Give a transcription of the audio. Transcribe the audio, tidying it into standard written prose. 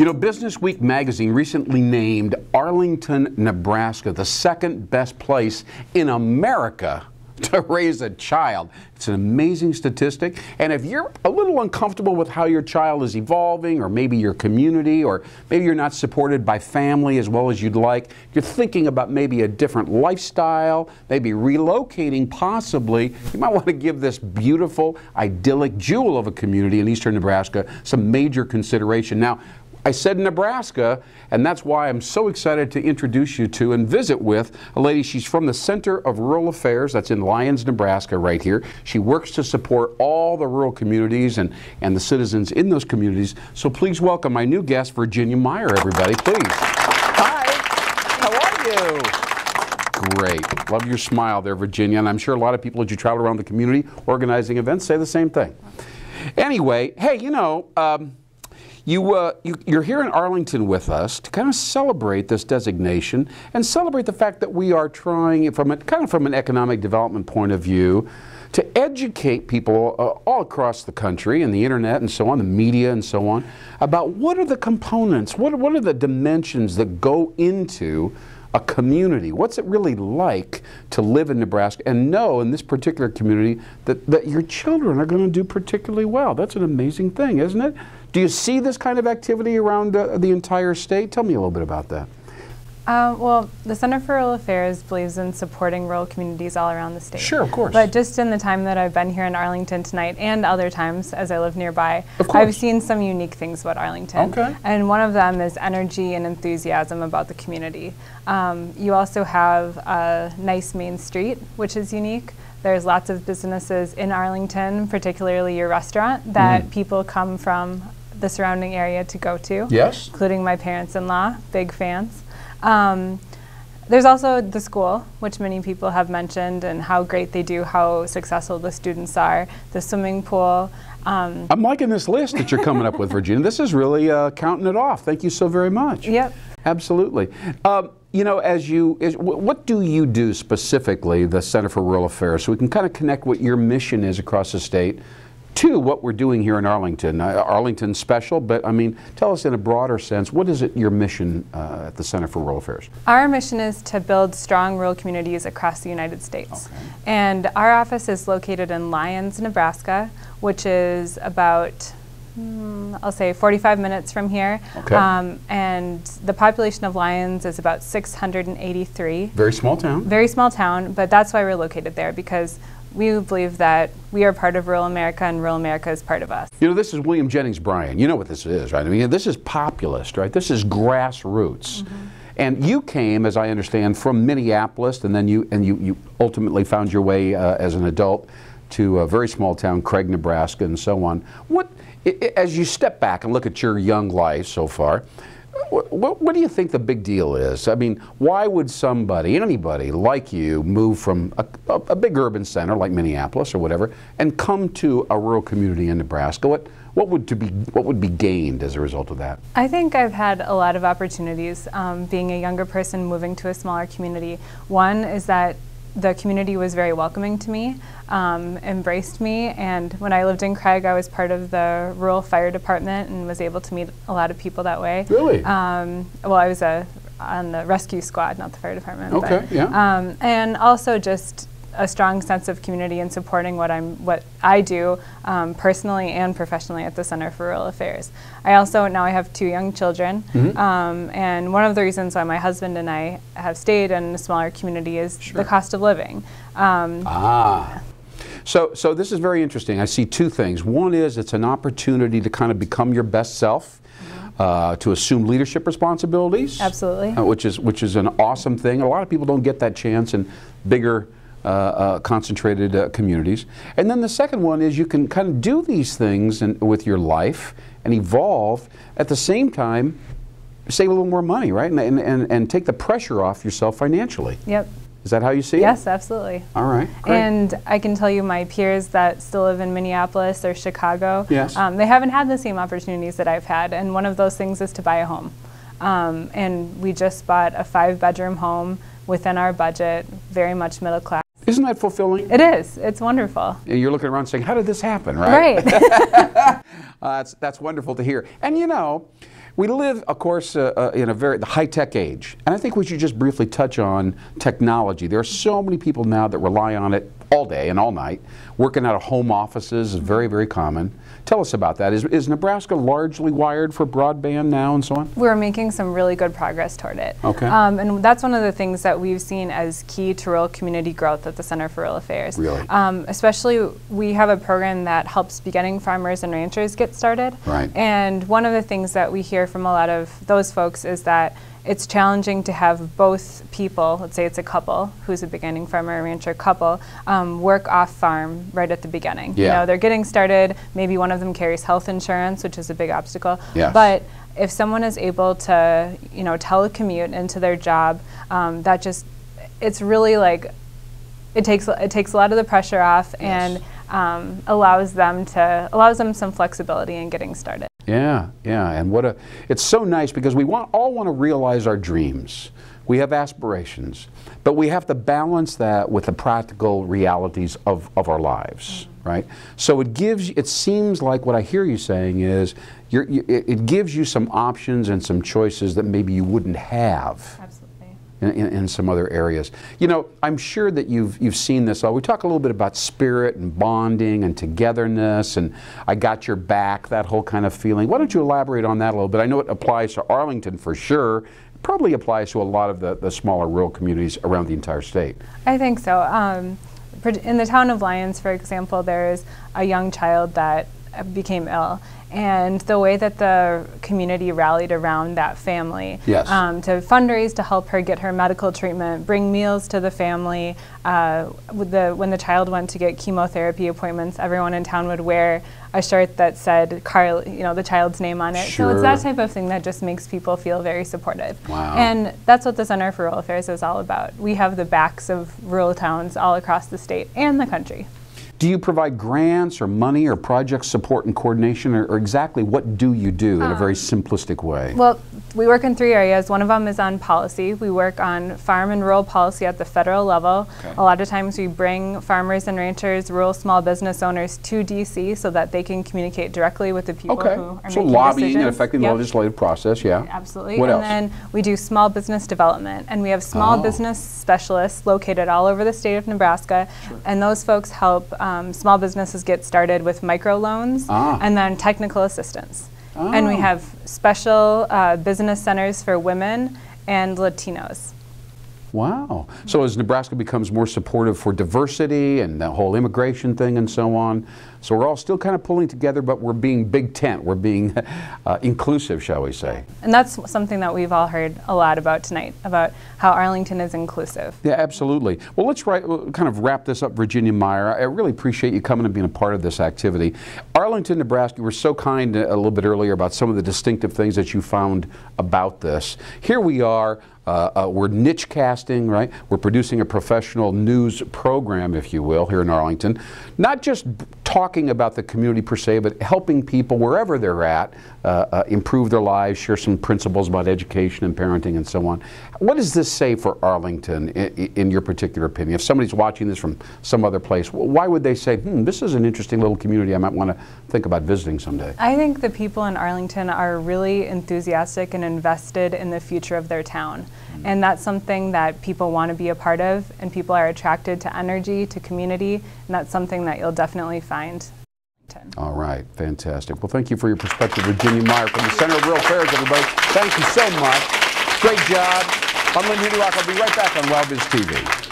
You know, Business Week magazine recently named Arlington, Nebraska the second best place in America to raise a child. It's an amazing statistic, and if you're a little uncomfortable with how your child is evolving, or maybe your community, or maybe you're not supported by family as well as you'd like, you're thinking about maybe a different lifestyle, maybe relocating possibly, you might want to give this beautiful, idyllic jewel of a community in eastern Nebraska some major consideration. Now, I said Nebraska, and that's why I'm so excited to introduce you to and visit with a lady. She's from the Center of Rural Affairs, that's in Lyons, Nebraska, right here. She works to support all the rural communities and the citizens in those communities. So please welcome my new guest, Virginia Meyer, everybody, please. Hi, how are you? Great. Love your smile there, Virginia, and I'm sure a lot of people as you travel around the community organizing events say the same thing. Anyway, hey, you know, you're here in Arlington with us to kind of celebrate this designation and celebrate the fact that we are trying, from an economic development point of view, to educate people all across the country and the internet and so on, the media and so on, about what are the components, what are the dimensions that go into a community. What's it really like to live in Nebraska and know in this particular community that your children are going to do particularly well? That's an amazing thing, isn't it? Do you see this kind of activity around the entire state? Tell me a little bit about that. Well, the Center for Rural Affairs believes in supporting rural communities all around the state. Sure, of course. But just in the time that I've been here in Arlington tonight and other times as I live nearby, I've seen some unique things about Arlington. Okay. And one of them is energy and enthusiasm about the community. You also have a nice main street, which is unique. There's lots of businesses in Arlington, particularly your restaurant, that people come from the surrounding area to go to. Yes. Including my parents-in-law, big fans. There's also the school, which many people have mentioned, and how great they do, how successful the students are, the swimming pool. I'm liking this list that you're coming up with, Virginia. This is really counting it off. Thank you so very much. Yep. Absolutely. You know, what do you do specifically, the Center for Rural Affairs, so we can kind of connect what your mission is across the state to what we're doing here in Arlington. Arlington's special, but I mean, tell us in a broader sense, what is it your mission at the Center for Rural Affairs? Our mission is to build strong rural communities across the United States. Okay. And our office is located in Lyons, Nebraska, which is about, I'll say 45 minutes from here. Okay. And the population of Lyons is about 683. Very small town. Very small town, but that's why we're located there, because we believe that we are part of rural America and rural America is part of us. You know, this is William Jennings Bryan. You know what this is, right? I mean, this is populist, right? This is grassroots. And you came, as I understand, from Minneapolis, and then you ultimately found your way as an adult to a very small town, Craig, Nebraska, and so on. As you step back and look at your young life so far, what do you think the big deal is? I mean, why would somebody, anybody like you, move from a big urban center like Minneapolis or whatever and come to a rural community in Nebraska? What would be gained as a result of that? I think I've had a lot of opportunities being a younger person moving to a smaller community. One is that the community was very welcoming to me, embraced me, and when I lived in Craig, I was part of the rural fire department and was able to meet a lot of people that way. Really? Well, I was on the rescue squad, not the fire department. Okay, but, yeah. And also just a strong sense of community and supporting what I do personally and professionally at the Center for Rural Affairs. I also, now I have 2 young children, and one of the reasons why my husband and I have stayed in a smaller community is the cost of living. So this is very interesting. I see 2 things. One is it's an opportunity to kind of become your best self, to assume leadership responsibilities. Absolutely. Which is an awesome thing. A lot of people don't get that chance in bigger concentrated communities. And then the second one is you can kind of do these things with your life and evolve at the same time, save a little more money, right? And take the pressure off yourself financially. Yep. Is that how you see it? Yes, absolutely. All right, great. And I can tell you my peers that still live in Minneapolis or Chicago, yes. They haven't had the same opportunities that I've had, and one of those things is to buy a home. And we just bought a 5-bedroom home within our budget, very much middle class. Isn't that fulfilling? It is. It's wonderful. And you're looking around saying, how did this happen, right? Right. That's wonderful to hear. And you know, We live, of course, in a very high-tech age, and I think we should just briefly touch on technology. There are so many people now that rely on it all day and all night. Working out of home offices is very, very common. Tell us about that. Is Nebraska largely wired for broadband now and so on? We're making some really good progress toward it. Okay. And that's one of the things that we've seen as key to rural community growth at the Center for Rural Affairs. Really? Especially, we have a program that helps beginning farmers and ranchers get started. Right. And one of the things that we hear from a lot of those folks is that it's challenging to have both people, let's say it's a couple who's a beginning farmer or rancher couple, work off farm right at the beginning. Yeah. You know, they're getting started, maybe one of them carries health insurance, which is a big obstacle. Yes. But if someone is able to, you know, telecommute into their job, that just, it's really like, it takes a lot of the pressure off. Yes. And allows them some flexibility in getting started. Yeah, and it's so nice because we all want to realize our dreams. We have aspirations, but we have to balance that with the practical realities of our lives, right? So it seems like what I hear you saying is, it gives you some options and some choices that maybe you wouldn't have. Absolutely. In some other areas. You know, I'm sure that you've seen this. We talk a little bit about spirit and bonding and togetherness and I got your back, that whole kind of feeling. Why don't you elaborate on that a little bit? I know it applies to Arlington for sure. It probably applies to a lot of the smaller rural communities around the entire state. I think so. In the town of Lyons, for example, there's a young child that became ill. And the way that the community rallied around that family, yes. To fundraise to help her get her medical treatment, bring meals to the family. When the child went to get chemotherapy appointments, everyone in town would wear a shirt that said Carl, you know, the child's name on it. Sure. So it's that type of thing that just makes people feel very supportive. Wow. And that's what the Center for Rural Affairs is all about. We have the backs of rural towns all across the state and the country. Do you provide grants or money or project support and coordination, or exactly what do you do in a very simplistic way? Well, we work in 3 areas. One of them is on policy. We work on farm and rural policy at the federal level. Okay. A lot of times we bring farmers and ranchers, rural small business owners to DC so that they can communicate directly with the people who are making so lobbying decisions. and affecting the legislative process, yeah. Absolutely. What else? And then we do small business development, and we have small business specialists located all over the state of Nebraska, and those folks help small businesses get started with microloans and then technical assistance. And we have special business centers for women and Latinos. Wow. So as Nebraska becomes more supportive for diversity and the whole immigration thing and so on, so we're all still kind of pulling together, but we're being big tent. We're being inclusive, shall we say. And that's something that we've all heard a lot about tonight, about how Arlington is inclusive. Yeah, absolutely. Well, let's kind of wrap this up, Virginia Meyer. I really appreciate you coming and being a part of this activity. Arlington, Nebraska, you were so kind a little bit earlier about some of the distinctive things that you found about this. Here we are. We're niche casting, right? We're producing a professional news program, if you will, here in Arlington. Not just talking about the community per se, but helping people wherever they're at improve their lives, share some principles about education and parenting and so on. What does this say for Arlington, in your particular opinion? If somebody's watching this from some other place, why would they say, this is an interesting little community I might want to think about visiting someday? I think the people in Arlington are really enthusiastic and invested in the future of their town. And that's something that people want to be a part of, and people are attracted to energy, to community, and that's something that you'll definitely find. All right, fantastic. Well, thank you for your perspective, Virginia Meyer from the Center of Rural Affairs, everybody. Thank you so much. Great job. I'm Lynn Hinderaker. I'll be right back on WildBiz TV.